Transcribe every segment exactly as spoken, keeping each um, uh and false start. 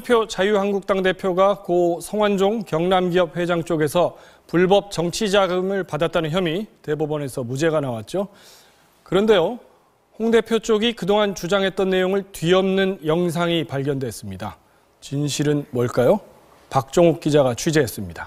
홍준표 자유한국당 대표가 고 성완종 경남기업 회장 쪽에서 불법 정치자금을 받았다는 혐의 대법원에서 무죄가 나왔죠. 그런데요, 홍 대표 쪽이 그동안 주장했던 내용을 뒤엎는 영상이 발견됐습니다. 진실은 뭘까요? 박종욱 기자가 취재했습니다.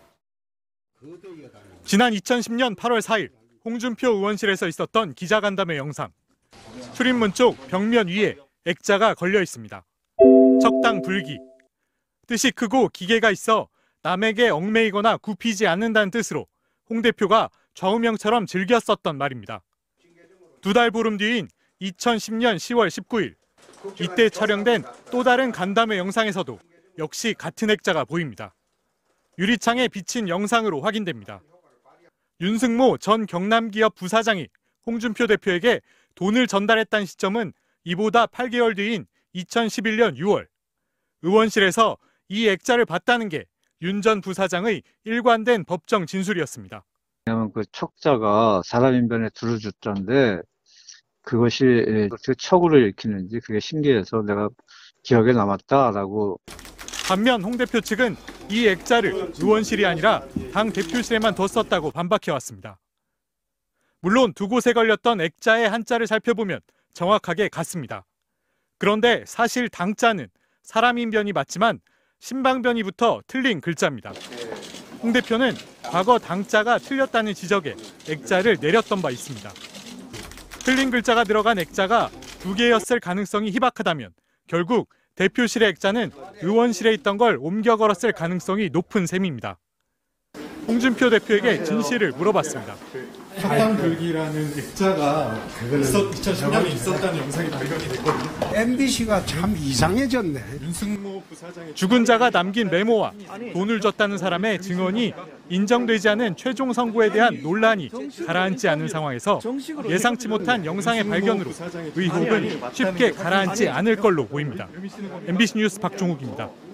지난 이천십 년 팔월 사일 홍준표 의원실에서 있었던 기자간담회 영상. 출입문 쪽 벽면 위에 액자가 걸려 있습니다. 척당 불기. 뜻이 크고 기계가 있어 남에게 얽매이거나 굽히지 않는다는 뜻으로 홍 대표가 좌우명처럼 즐겨 썼던 말입니다. 두 달 보름 뒤인 이천십 년 시월 십구일, 이때 촬영된 또 다른 간담회 영상에서도 역시 같은 액자가 보입니다. 유리창에 비친 영상으로 확인됩니다. 윤승모 전 경남기업 부사장이 홍준표 대표에게 돈을 전달했다는 시점은 이보다 팔 개월 뒤인 이천십일 년 유월. 의원실에서 이 액자를 봤다는 게 윤 전 부사장의 일관된 법정 진술이었습니다. 왜냐하면 그 척자가 사람 인변에 두루줬던데 그것이 어떻게 척으로 읽히는지 그게 신기해서 내가 기억에 남았다라고. 반면 홍 대표 측은 이 액자를 의원실이 아니라 당 대표실에만 뒀었다고 반박해왔습니다. 물론 두 곳에 걸렸던 액자의 한자를 살펴보면 정확하게 같습니다. 그런데 사실 당자는 사람 인변이 맞지만 신방변이부터 틀린 글자입니다. 홍 대표는 과거 당자가 틀렸다는 지적에 액자를 내렸던 바 있습니다. 틀린 글자가 들어간 액자가 두 개였을 가능성이 희박하다면 결국 대표실의 액자는 의원실에 있던 걸 옮겨 걸었을 가능성이 높은 셈입니다. 홍준표 대표에게 진실을 물어봤습니다. 척당 불기라는 액자가 이천십 년에 있었다는 영상이 발견이 됐거든요. 엠비씨가 참 이상해졌네. 윤승모 부사장의 죽은 자가 남긴 메모와 돈을 줬다는 사람의 증언이 인정되지 않은 최종 선고에 대한 논란이 가라앉지 않은 상황에서 예상치 못한 영상의 발견으로 의혹은 쉽게 가라앉지 않을 걸로 보입니다. 엠비씨 뉴스 박종욱입니다.